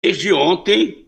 Desde ontem,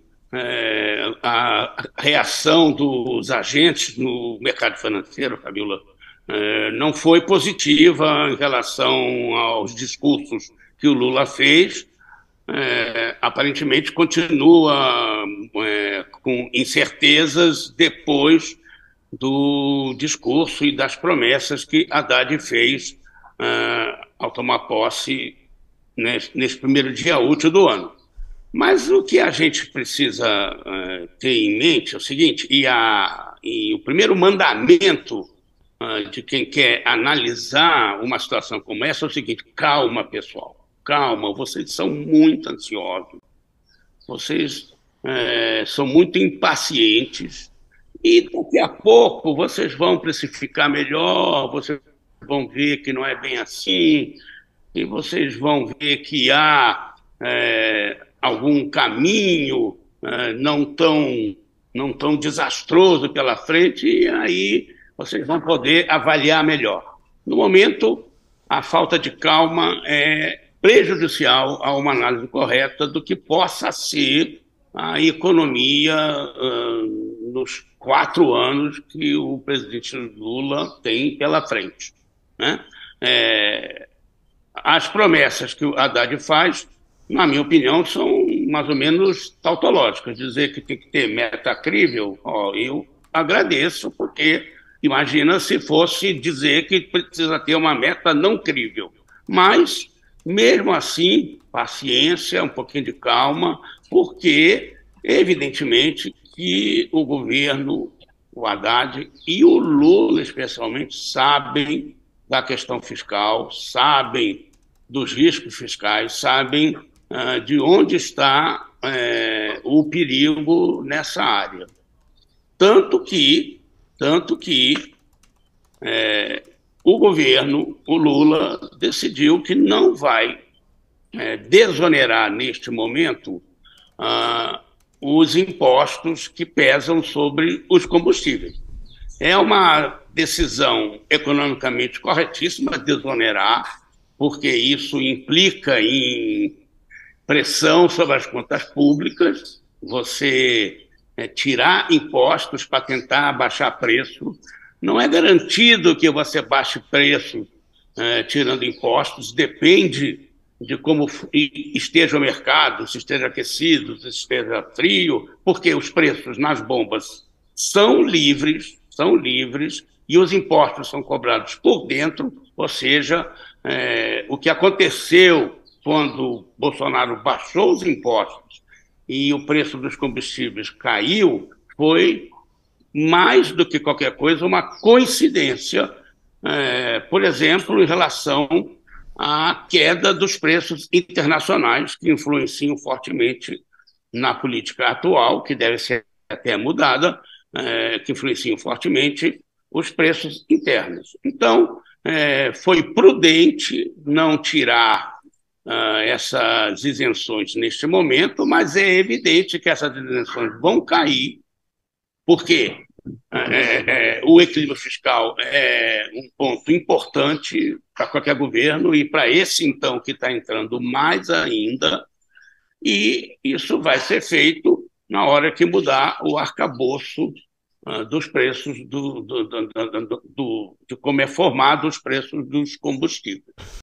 a reação dos agentes no mercado financeiro, Fabiola, não foi positiva em relação aos discursos que o Lula fez. Aparentemente continua com incertezas depois do discurso e das promessas que Haddad fez ao tomar posse nesse primeiro dia útil do ano. Mas o que a gente precisa ter em mente é o seguinte, e o primeiro mandamento de quem quer analisar uma situação como essa é o seguinte: calma, pessoal, calma, vocês são muito ansiosos, vocês são muito impacientes, e daqui a pouco vocês vão precificar melhor, vocês vão ver que não é bem assim, e vocês vão ver que há algum caminho não tão desastroso pela frente, e aí vocês vão poder avaliar melhor. No momento, a falta de calma é prejudicial a uma análise correta do que possa ser a economia nos 4 anos que o presidente Lula tem pela frente, né? As promessas que o Haddad faz, na minha opinião, são mais ou menos tautológicas. Dizer que tem que ter meta crível, eu agradeço, porque imagina se fosse dizer que precisa ter uma meta não crível. Mas, mesmo assim, paciência, um pouquinho de calma, porque, evidentemente, que o governo, o Haddad e o Lula, especialmente, sabem da questão fiscal, sabem dos riscos fiscais, sabem de onde está o perigo nessa área. Tanto que o governo, o Lula, decidiu que não vai desonerar neste momento os impostos que pesam sobre os combustíveis. É uma decisão economicamente corretíssima desonerar, porque isso implica em pressão sobre as contas públicas, você tirar impostos para tentar baixar preço. Não é garantido que você baixe preço tirando impostos, depende de como esteja o mercado, se esteja aquecido, se esteja frio, porque os preços nas bombas são livres, e os impostos são cobrados por dentro, ou seja, o que aconteceu quando Bolsonaro baixou os impostos e o preço dos combustíveis caiu foi, mais do que qualquer coisa, uma coincidência, por exemplo, em relação à queda dos preços internacionais, que influenciam fortemente na política atual, que deve ser até mudada, que influenciam fortemente os preços internos. Então, foi prudente não tirar essas isenções neste momento, mas é evidente que essas isenções vão cair, porque o equilíbrio fiscal é um ponto importante para qualquer governo e para esse, então, que está entrando mais ainda, e isso vai ser feito na hora que mudar o arcabouço dos preços de como é formado os preços dos combustíveis.